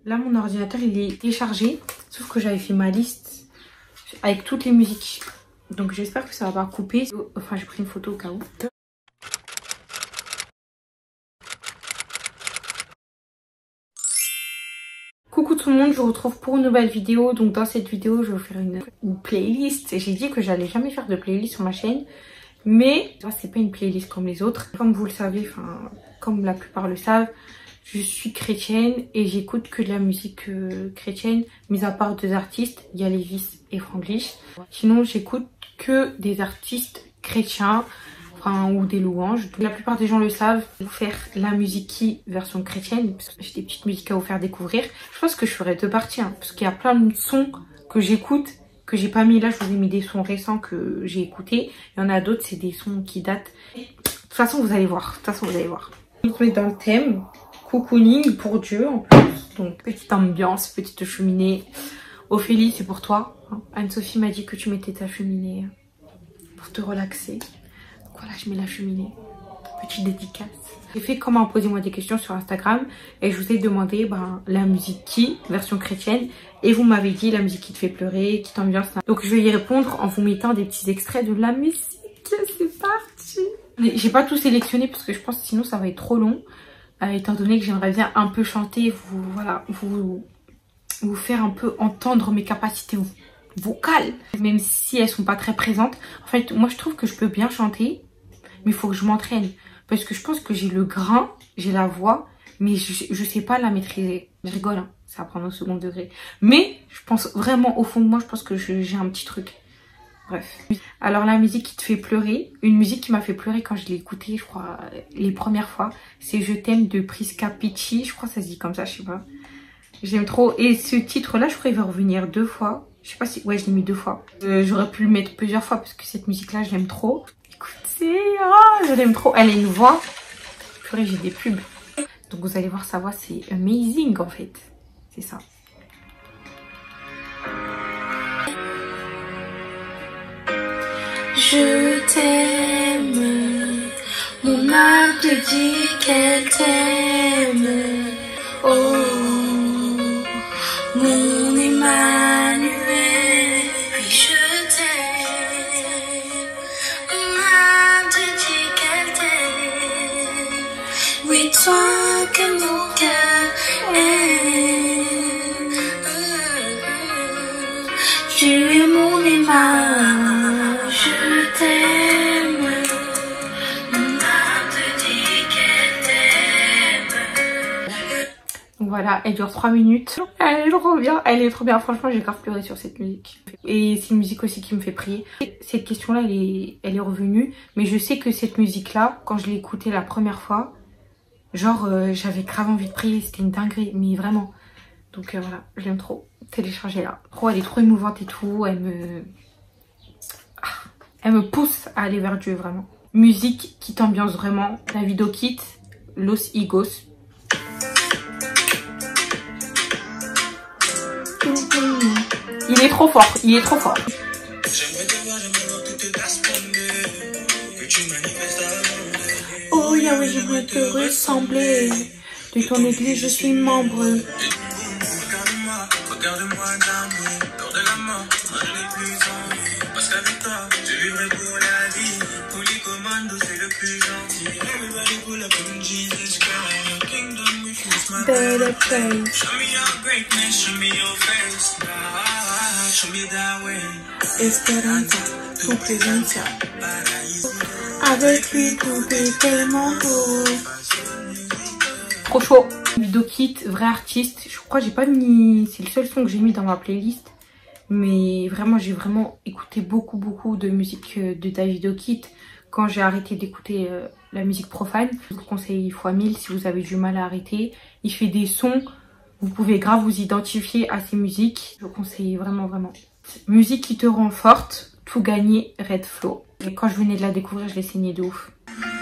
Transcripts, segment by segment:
Là, mon ordinateur, il est déchargé. Sauf que j'avais fait ma liste avec toutes les musiques. Donc, j'espère que ça va pas couper. Enfin, j'ai pris une photo au cas où. Coucou tout le monde, je vous retrouve pour une nouvelle vidéo. Donc, dans cette vidéo, je vais vous faire une playlist. J'ai dit que j'allais jamais faire de playlist sur ma chaîne. Mais, c'est pas une playlist comme les autres. Comme vous le savez, enfin, comme la plupart le savent, je suis chrétienne et j'écoute que de la musique chrétienne, mis à part deux artistes, il y a Lévis et Franglish. Sinon, j'écoute que des artistes chrétiens, enfin, ou des louanges. Donc, la plupart des gens le savent. Vous faire la musique qui version chrétienne, parce que j'ai des petites musiques à vous faire découvrir. Je pense que je ferai deux parties, hein, parce qu'il y a plein de sons que j'écoute, que j'ai pas mis là. Je vous ai mis des sons récents que j'ai écoutés. Il y en a d'autres, c'est des sons qui datent. De toute façon, vous allez voir. Donc, on est dans le thème. Cocooning pour Dieu en plus, donc petite ambiance, petite cheminée. Ophélie, c'est pour toi. Anne-Sophie m'a dit que tu mettais ta cheminée pour te relaxer. Donc voilà, je mets la cheminée. Petite dédicace. J'ai fait comment posez-moi des questions sur Instagram et je vous ai demandé la musique qui, version chrétienne, et vous m'avez dit la musique qui te fait pleurer, qui t'ambiance. Donc je vais y répondre en vous mettant des petits extraits de la musique. C'est parti. J'ai pas tout sélectionné parce que je pense que sinon ça va être trop long. Étant donné que j'aimerais bien un peu chanter, vous faire un peu entendre mes capacités vocales, même si elles sont pas très présentes. En fait, moi je trouve que je peux bien chanter, mais il faut que je m'entraîne. Parce que je pense que j'ai le grain, j'ai la voix, mais je sais pas la maîtriser. Je rigole, hein, ça va prendre au second degré. Mais je pense vraiment au fond de moi, je pense que j'ai un petit truc. Bref. Alors la musique qui te fait pleurer, une musique qui m'a fait pleurer quand je l'ai écoutée, je crois, les premières fois, c'est Je t'aime de Prisca Picci, je crois que ça se dit comme ça, je sais pas. J'aime trop, et ce titre-là, je crois qu'il va revenir 2 fois. Je sais pas si, ouais, je l'ai mis 2 fois. J'aurais pu le mettre plusieurs fois parce que cette musique-là, je l'aime trop. Écoutez, je l'aime trop. Elle a une voix, purée, j'ai des pubs. Donc vous allez voir, sa voix, c'est amazing en fait. C'est ça. Je t'aime, mon âme te dit qu'elle t'aime. Oh, mon Emmanuel, oui je t'aime. Mon âme te dit qu'elle t'aime. Oui toi que mon cœur aime. Tu es mon Emmanuel. Je t'aime, mon âme te dit qu'elle t'aime. Voilà, elle dure 3 minutes. Elle est trop bien, Franchement, j'ai grave pleuré sur cette musique. Et c'est une musique aussi qui me fait prier. Cette question-là, elle est revenue. Mais je sais que cette musique-là, quand je l'ai écoutée la première fois, genre, j'avais grave envie de prier. C'était une dinguerie, mais vraiment. Donc voilà, je l'aime trop. Téléchargez là. Oh, elle est trop émouvante et tout. Elle me pousse à aller vers Dieu, vraiment. Musique qui t'ambiance vraiment. David O'Keefe, Los Higos. Il est trop fort, il est trop fort. Oh Yahweh, j'aimerais te ressembler. De ton église, je suis membre. Regarde-moi d'amour, lors de la mort, moi je n'ai plus envie. Parce qu'avec toi, je vivrai pour la vie. Pour les commandos, c'est le plus gentil. Everybody pull up in Jesus Christ. Your kingdom with you is my better place. Show me your greatness, show me your face. Show me that way. Esperanza, tu presencia. Avec lui, tout est tellement beau. Trop chaud. David O'Keefe, vrai artiste. Je crois que j'ai pas mis, c'est le seul son que j'ai mis dans ma playlist. Mais vraiment, j'ai vraiment écouté beaucoup de musique de David O'Keefe quand j'ai arrêté d'écouter la musique profane. Je vous conseille x1000 si vous avez du mal à arrêter. Il fait des sons, vous pouvez grave vous identifier à ces musiques. Je vous conseille vraiment. Musique qui te rend forte, tout gagner, Red Flow. Et quand je venais de la découvrir, je l'ai saigné de ouf.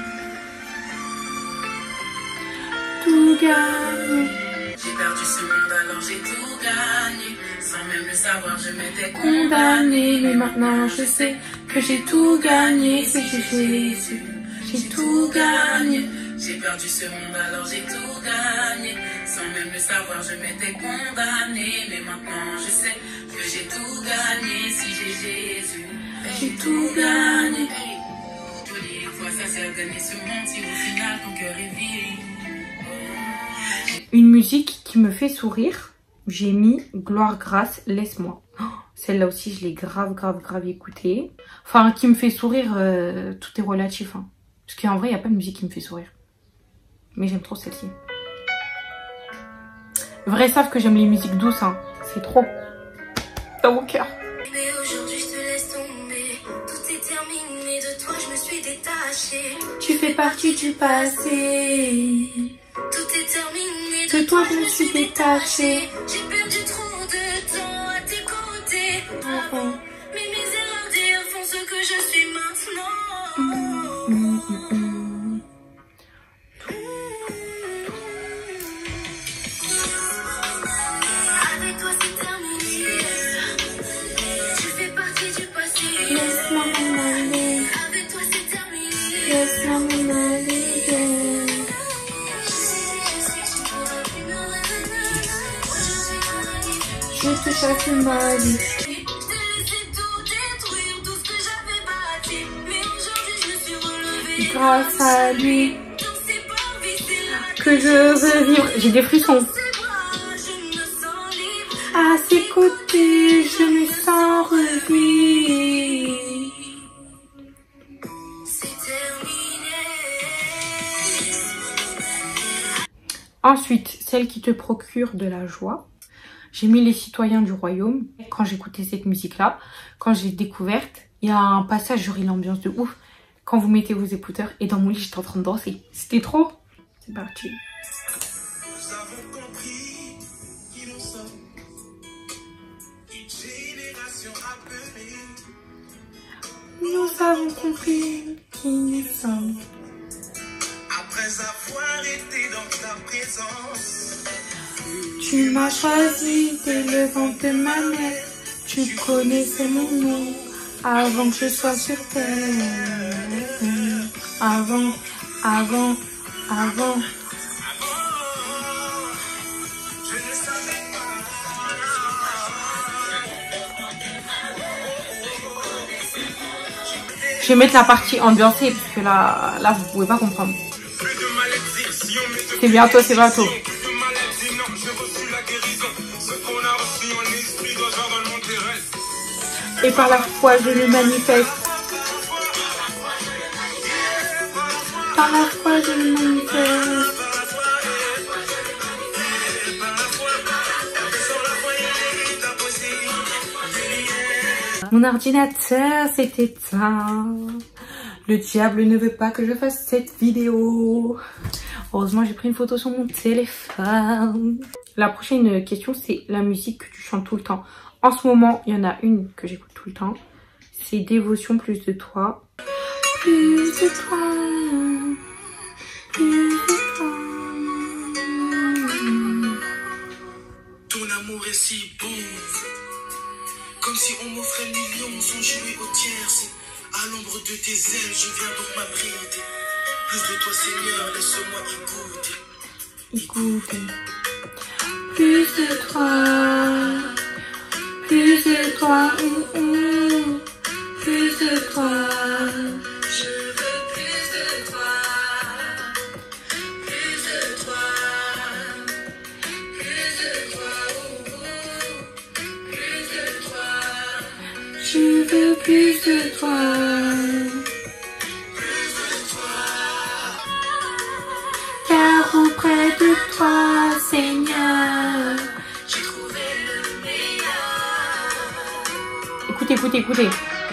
Tout gagné. J'ai perdu ce monde alors j'ai tout gagné. Sans même le savoir je m'étais condamnée. Mais maintenant je sais que j'ai tout gagné. C'est Jésus, j'ai tout gagné. J'ai perdu ce monde alors j'ai tout gagné. Sans même le savoir, je m'étais condamnée. Mais maintenant, je sais que j'ai tout gagné. Si j'ai Jésus, j'ai tout gagné. Jolie fois, ça sert de gagner ce monde. Si au final, ton cœur est vide. Une musique qui me fait sourire, j'ai mis Gloire, grâce, laisse-moi. Oh, celle-là aussi, je l'ai grave écoutée. Enfin, qui me fait sourire, tout est relatif. Hein. Parce qu'en vrai, il n'y a pas de musique qui me fait sourire. Mais j'aime trop celle-ci. Vrais savent que j'aime les musiques douces. Hein. C'est trop. Dans mon cœur. Mais aujourd'hui, je te laisse tomber. Tout est terminé. De toi, je me suis détachée. Tu fais partie du passé. Tout est terminé. De toi, je me suis détachée. J'ai perdu trop de temps à tes côtés. Avant. Mais mes erreurs d'hier font ce que je suis maintenant. Avec toi, c'est terminé. Tu fais partie du passé. Laisse-moi m'en aller. Avec toi, c'est terminé. Laisse-moi m'en aller. Je te chasse ma vie. Je t'ai laissé tout détruire, tout ce que j'avais bâti. Mais aujourd'hui, je me suis relevée. Grâce à lui Donc c'est pas vite, là que je veux vivre. J'ai des frissons. ses bras, je me sens libre. À ses côtés, je me sens revivre. C'est terminé. Ensuite, celle qui te procure de la joie. J'ai mis Les Citoyens du Royaume. Quand j'écoutais cette musique-là, quand j'ai découverte, il y a un passage, j'aurais l'ambiance de ouf. Quand vous mettez vos écouteurs et dans mon lit, j'étais en train de danser. C'était trop. C'est parti. Nous avons compris qui nous sommes. Une génération appelée. Nous avons compris qui nous sommes. Après avoir été dans ta présence. Tu m'as choisi dès le ventre de ma mère. Tu connaissais mon nom avant que je sois sur terre. Avant. Je ne savais pas. Je vais mettre la partie ambiancée parce que là vous pouvez pas comprendre. Plus de malédiction, mais de C'est bientôt, c'est bientôt. plus de maladie, non, j'ai reçu la guérison. Ce qu'on a reçu en esprit doit avoir dans le monde terrestre. Et par la foi je le manifeste. Par la foi je le manifeste. Mon ordinateur s'est éteint. Le diable ne veut pas que je fasse cette vidéo. Heureusement, j'ai pris une photo sur mon téléphone. La prochaine question, c'est la musique que tu chantes tout le temps. En ce moment, il y en a une que j'écoute tout le temps. C'est Dévotion, plus de toi. Plus de toi. Plus de toi. Ton amour est si bon. Comme si on m'offrait millions sans jouer au tierces. À l'ombre de tes ailes, je viens donc m'abriter. Plus de toi, Seigneur, laisse-moi écouter. Écoute. Plus de toi. Plus de toi. Plus de toi. Je veux plus de toi. Plus de toi. Plus de toi. Plus de toi. Je veux plus de toi. Car auprès de toi, Seigneur. J'ai trouvé le meilleur. Écoutez.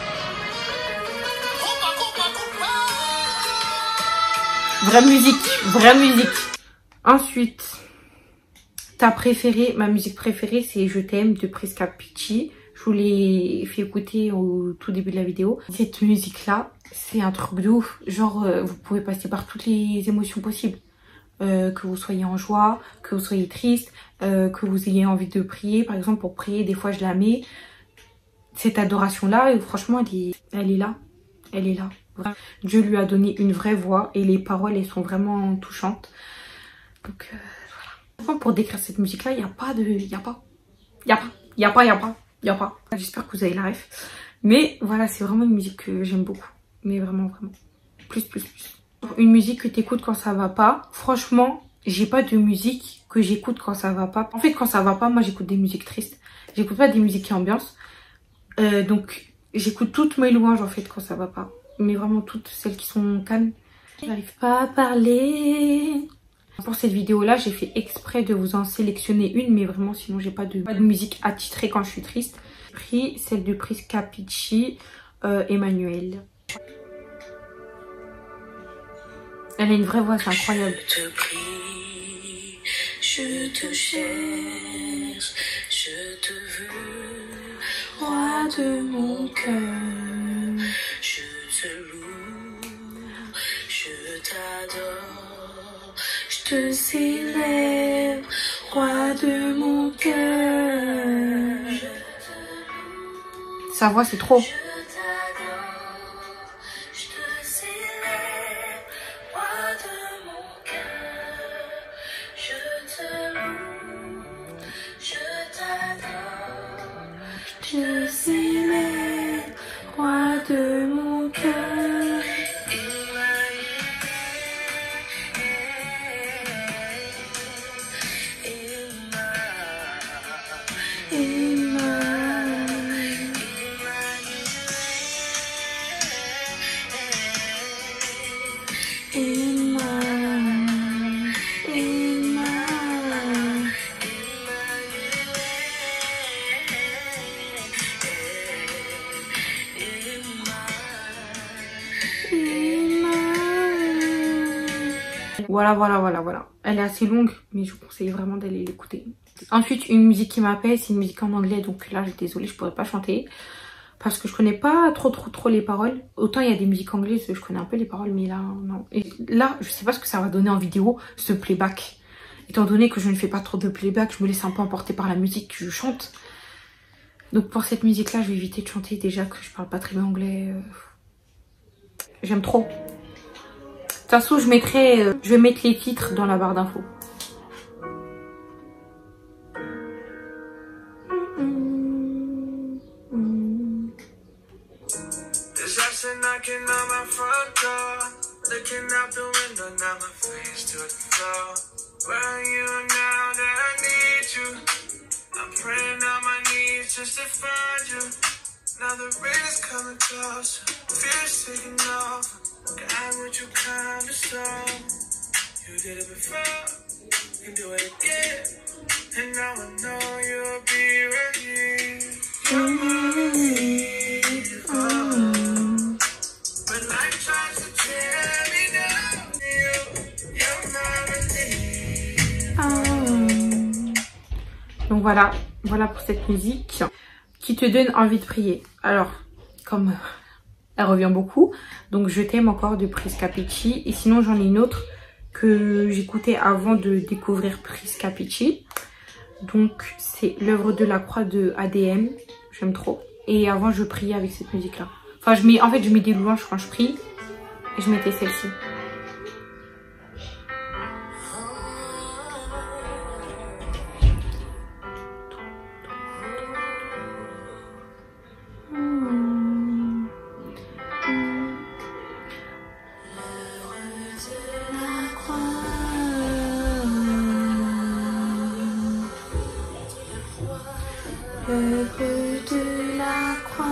Vraie musique. Ensuite, ta préférée, ma musique préférée, c'est Je t'aime de Prisca Pitchy. Je vous l'ai fait écouter au tout début de la vidéo. Cette musique-là, c'est un truc de ouf. Genre, vous pouvez passer par toutes les émotions possibles. Que vous soyez en joie, que vous soyez triste, que vous ayez envie de prier. Par exemple, pour prier, des fois, je la mets. Cette adoration-là, franchement, elle est là. Elle est là. Dieu lui a donné une vraie voix et les paroles, elles sont vraiment touchantes. Donc, voilà. Pour décrire cette musique là, il n'y a pas de... Il y a pas. J'espère que vous avez la ref. Mais voilà, c'est vraiment une musique que j'aime beaucoup. Mais vraiment. Plus. Une musique que t'écoutes quand ça va pas. Franchement, j'ai pas de musique que j'écoute quand ça va pas. En fait, quand ça va pas, moi j'écoute des musiques tristes. J'écoute pas des musiques qui ambiancent. Donc j'écoute toutes mes louanges en fait quand ça va pas. Mais vraiment toutes celles qui sont calmes. J'arrive pas à parler. Pour cette vidéo là, j'ai fait exprès de vous en sélectionner une. Mais vraiment sinon j'ai pas de musique attitrée quand je suis triste. J'ai pris celle de Pris Capici, Emmanuel. Elle a une vraie voix, c'est incroyable. Je te prie, je te cherche, je te veux, roi de mon cœur. Je te loue, je t'adore, je te célèbre, roi de mon cœur. Sa voix, c'est trop. Je célèbre, roi de mon cœur. Voilà. Elle est assez longue, mais je vous conseille vraiment d'aller l'écouter. Ensuite, une musique qui m'appelle, c'est une musique en anglais, donc là, désolée, je pourrais pas chanter. Parce que je connais pas trop les paroles. Autant il y a des musiques anglaises, je connais un peu les paroles, mais là, non. Et là, je sais pas ce que ça va donner en vidéo, ce playback. Étant donné que je ne fais pas trop de playback, je me laisse un peu emporter par la musique que je chante. Donc pour cette musique-là, je vais éviter de chanter, déjà que je parle pas très bien anglais. J'aime trop. De toute façon, je vais mettre les titres dans la barre d'infos. Now the rain is coming closer, fear's taking off. God, would you calm the storm? You did it before, you can do it again. And now I know you'll be right here. You're my relief, when life tries to tear me down, you're my relief. Donc voilà pour cette musique qui te donne envie de prier. Alors, comme elle revient beaucoup, donc Je t'aime encore de Pris Capici. Et sinon, j'en ai une autre que j'écoutais avant de découvrir Pris Capici. Donc, c'est L'œuvre de la croix de ADM. J'aime trop. Et avant, je priais avec cette musique-là. Enfin, je mets des louanges quand je prie. Et je mettais celle-ci. L'œuvre de la croix.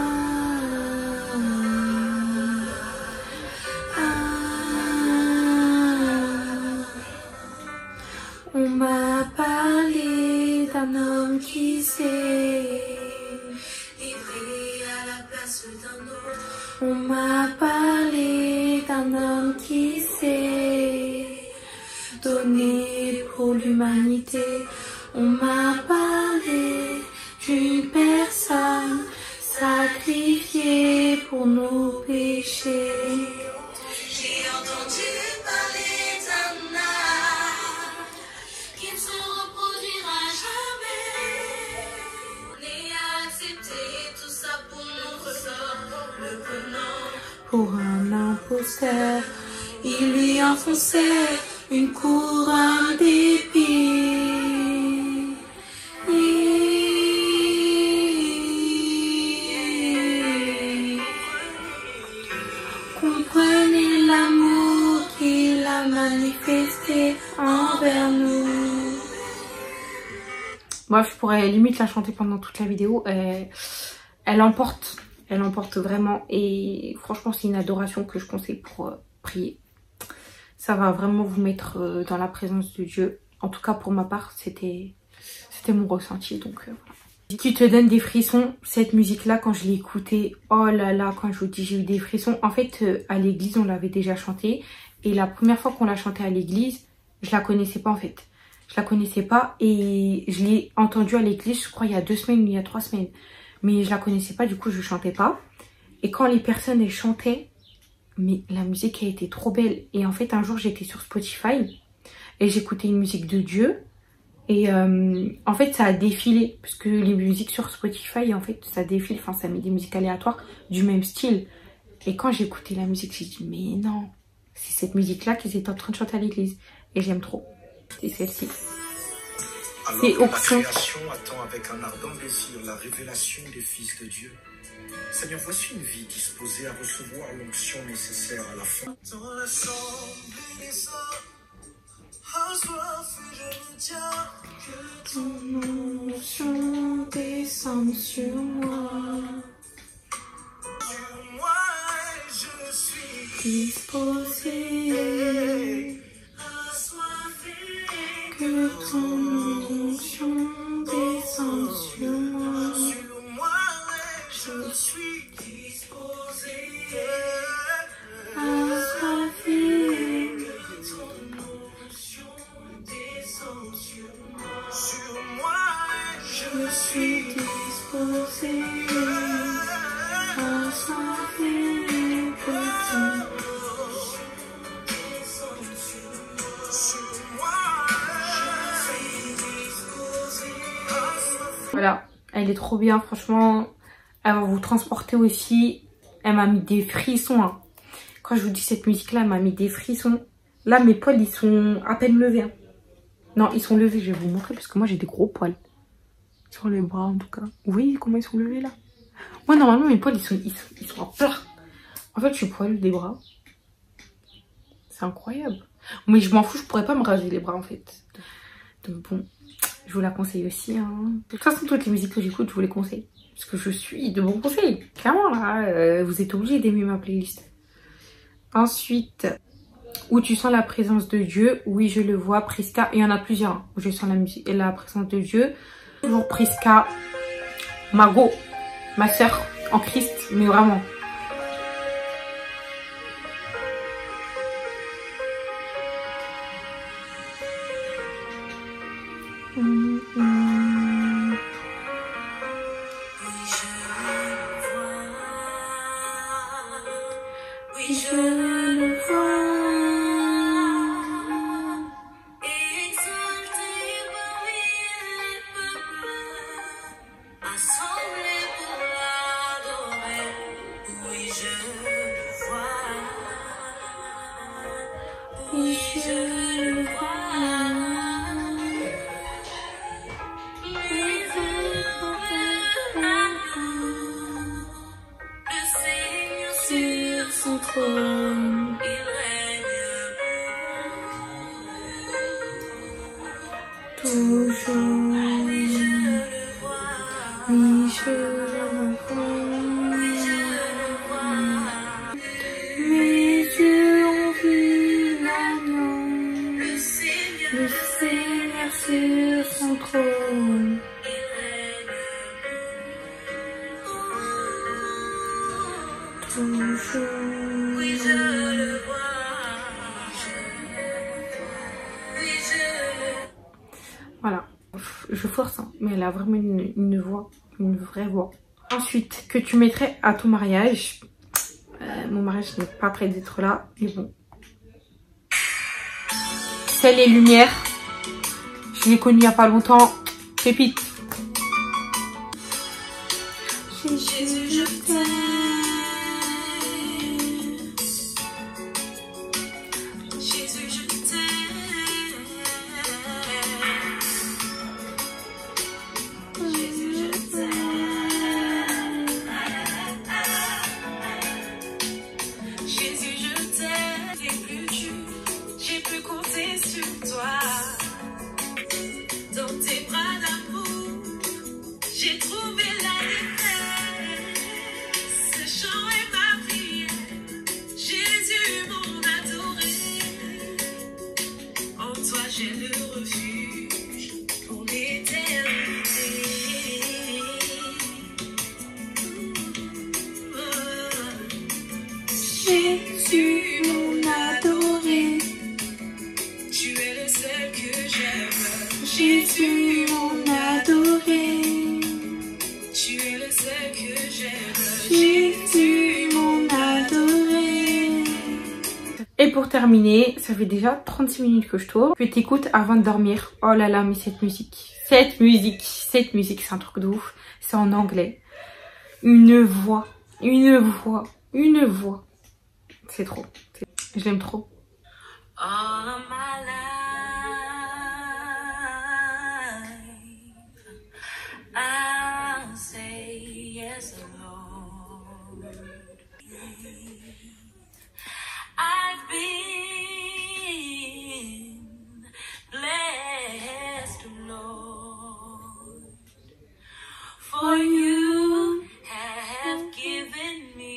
On m'a parlé d'un homme qui s'est livré à la place d'un autre. On m'a parlé d'un homme qui s'est donné pour l'humanité. On m'a parlé d'une personne sacrifiée pour nos péchés. J'ai entendu parler d'un art qui ne se reproduira jamais. On est accepté tout ça pour notre sort, le prenant pour un imposteur. Il lui enfonçait une couronne d'épines. Moi, je pourrais limite la chanter pendant toute la vidéo. Elle emporte vraiment. Et franchement, c'est une adoration que je conseille pour prier. Ça va vraiment vous mettre dans la présence de Dieu. En tout cas, pour ma part, c'était mon ressenti. Donc, voilà. Qui te donne des frissons, cette musique-là, quand je l'ai écoutée, oh là là, quand je vous dis, j'ai eu des frissons. En fait, à l'église, on l'avait déjà chantée. Et la première fois qu'on l'a chantée à l'église, je la connaissais pas en fait. Je la connaissais pas et je l'ai entendue à l'église, je crois, il y a 2 semaines ou il y a 3 semaines. Mais je la connaissais pas, du coup, je chantais pas. Et quand les personnes, elles chantaient, mais la musique a été trop belle. Et en fait, un jour, j'étais sur Spotify et j'écoutais une musique de Dieu. Et en fait, ça a défilé. Parce que les musiques sur Spotify, en fait, ça défile. Enfin, ça met des musiques aléatoires du même style. Et quand j'écoutais la musique, j'ai dit, mais non, c'est cette musique-là qu'ils étaient en train de chanter à l'église. Et j'aime trop. C'est celle-ci. C'est Oxon. La création attend avec un ardent désir la révélation des fils de Dieu. Seigneur, voici une vie disposée à recevoir l'onction nécessaire à la fin. Dans l'assemblée, assoiffé, je me tiens. Que ton onction descende sur moi. Sur moi, je suis disposé. assoiffé. Que ton onction descende sur moi. Sur moi, je suis disposé. Assoiffé. Sur moi, Je suis disposé. Assoiffé. Que ton Voilà, elle est trop bien, franchement. Elle va vous transporter aussi. Elle m'a mis des frissons. Hein. Quand je vous dis cette musique-là, elle m'a mis des frissons. Là, mes poils, ils sont à peine levés. Hein. Non, ils sont levés, je vais vous montrer parce que moi, j'ai des gros poils. Sur les bras, en tout cas. Vous voyez comment ils sont levés, là? Moi, normalement, mes poils, ils sont à plat. En fait, je suis poilue des bras. C'est incroyable. Mais je m'en fous, je pourrais pas me raser les bras, en fait. Donc bon, je vous la conseille aussi. Hein. De toute façon, toutes les musiques que j'écoute, je vous les conseille. Parce que je suis de bons conseils. Clairement, là, vous êtes obligés d'aimer ma playlist. Ensuite, où tu sens la présence de Dieu. Oui, je le vois, Prisca. Il y en a plusieurs. Hein, où je sens la musique et la présence de Dieu. Toujours Prisca. Margot, ma soeur en Christ. Mais vraiment. Oui, je le vois, exalté parmi les peuples, assemblé pour l'adorer. Oui, je le vois, oui, je le vois. Son trône. Toujours. Oui, je le vois. Mes yeux ont vu l'agneau. Le Seigneur sur son trône. Toujours. Oui, je le vois. Oui, je le vois. Voilà, je force, hein, mais elle a vraiment une voix, une vraie voix. Ensuite, que tu mettrais à ton mariage. Mon mariage n'est pas prêt d'être là, mais bon. C'est les lumières. Je l'ai connue il n'y a pas longtemps. Pépite. Jésus, je t'aime. Jésus, je t'aime. Jésus, je t'aime. Jésus, je t'aime. T'es plus dur. J'ai pu compter sur toi. Dans tes bras d'amour. J'ai trouvé la détresse, ce chant est ma prière. Jésus, mon adoré, en toi j'ai le refuge pour l'éternité. Jésus, mon adoré. Tu es le seul que j'aime. Jésus, mon adoré. Tu es le seul que j'aime. Jésus, mon adoré. Et pour terminer, ça fait déjà 36 minutes que je tourne. Je t'écoute avant de dormir. Oh là là, mais cette musique, c'est un truc de ouf. C'est en anglais. Une voix. C'est trop. Je l'aime trop. All of my life, I'll say yes, Lord. I've been blessed, Lord, for you have given me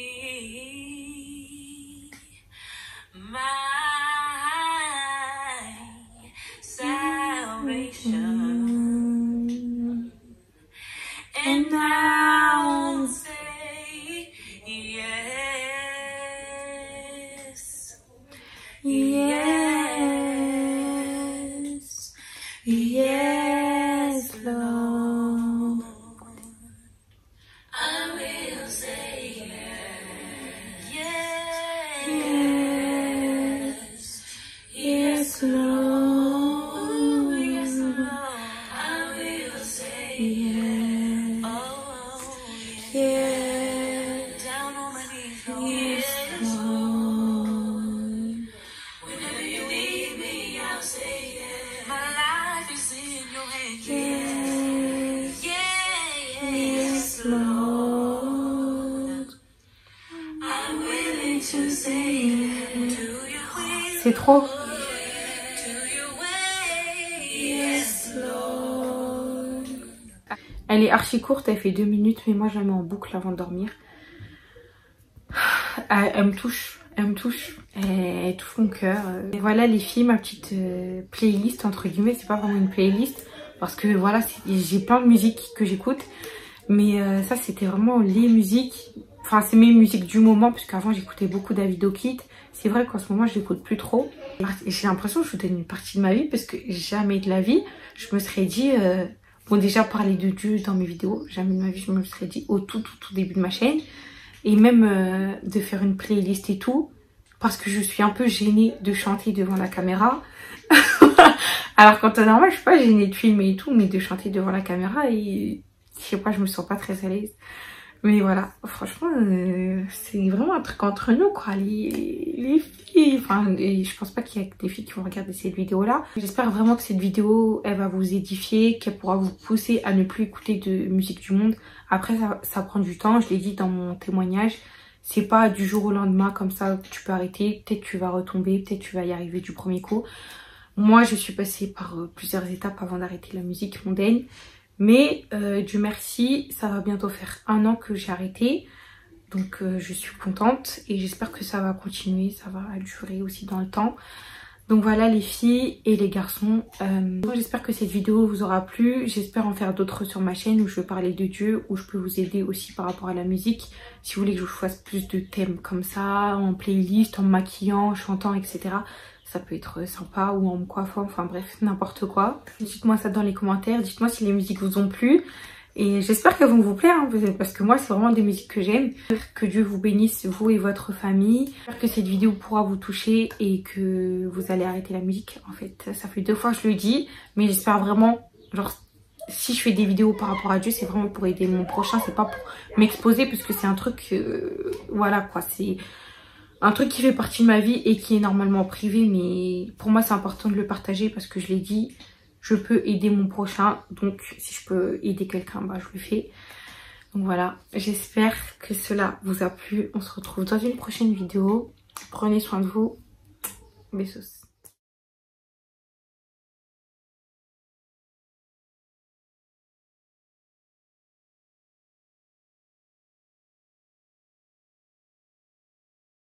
my salvation, and I'll say yes, yes, yes, Lord. I will say yes, yes, yes, Lord, yes, Lord. I will say yes, oh, yes, down on my knees, Lord. Yes, Lord. Whenever you need me, I'll say yes. My life is in your hands. Yes, yes, Lord. I'm willing to say yes to your will. C'est trop. To your way. Yes, Lord. Elle est archi courte, elle fait 2 minutes, mais moi je la mets en boucle avant de dormir. Elle me touche, elle touche mon cœur. Et voilà les filles, ma petite playlist entre guillemets, c'est pas vraiment une playlist parce que voilà, j'ai plein de musiques que j'écoute, mais ça c'était vraiment les musiques, enfin c'est mes musiques du moment, parce qu'avant j'écoutais beaucoup David O'Keefe. C'est vrai qu'en ce moment je l'écoute plus trop. Et j'ai l'impression que je vous donne une partie de ma vie, parce que jamais de la vie je me serais dit... Bon, déjà parler de Dieu dans mes vidéos, jamais de ma vie je me serais dit au tout début de ma chaîne. Et même de faire une playlist et tout, parce que je suis un peu gênée de chanter devant la caméra. Alors qu'en temps normal, je suis pas gênée de filmer et tout, mais de chanter devant la caméra, et je sais pas, je me sens pas très à l'aise. Mais voilà, franchement, c'est vraiment un truc entre nous, quoi, les filles. Enfin, et je pense pas qu'il y a que des filles qui vont regarder cette vidéo-là. J'espère vraiment que cette vidéo, elle va vous édifier, qu'elle pourra vous pousser à ne plus écouter de musique du monde. Après, ça prend du temps, je l'ai dit dans mon témoignage. C'est pas du jour au lendemain comme ça que tu peux arrêter. Peut-être tu vas retomber, peut-être tu vas y arriver du premier coup. Moi, je suis passée par plusieurs étapes avant d'arrêter la musique mondaine. Mais Dieu merci, ça va bientôt faire 1 an que j'ai arrêté. Donc je suis contente et j'espère que ça va continuer, ça va durer aussi dans le temps. Donc voilà les filles et les garçons, j'espère que cette vidéo vous aura plu. J'espère en faire d'autres sur ma chaîne où je vais parler de Dieu, où je peux vous aider aussi par rapport à la musique. Si vous voulez que je vous fasse plus de thèmes comme ça, en playlist, en me maquillant, en chantant, etc. Ça peut être sympa, ou en me coiffant, enfin bref, n'importe quoi. Dites-moi ça dans les commentaires, dites-moi si les musiques vous ont plu. Et j'espère qu'elles vont vous plaire, hein, parce que moi c'est vraiment des musiques que j'aime. Que Dieu vous bénisse, vous et votre famille. J'espère que cette vidéo pourra vous toucher et que vous allez arrêter la musique. En fait, ça fait 2 fois que je le dis, mais j'espère vraiment, genre, si je fais des vidéos par rapport à Dieu, c'est vraiment pour aider mon prochain, c'est pas pour m'exposer, parce que c'est un truc, voilà quoi, c'est un truc qui fait partie de ma vie et qui est normalement privé, mais pour moi c'est important de le partager parce que je l'ai dit, je peux aider mon prochain, donc si je peux aider quelqu'un, bah je le fais. Donc voilà, j'espère que cela vous a plu, on se retrouve dans une prochaine vidéo, prenez soin de vous, bisous.